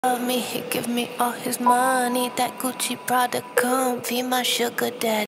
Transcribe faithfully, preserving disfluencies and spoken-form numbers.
Love me, he give me all his money. That Gucci Prada comfy, my sugar daddy.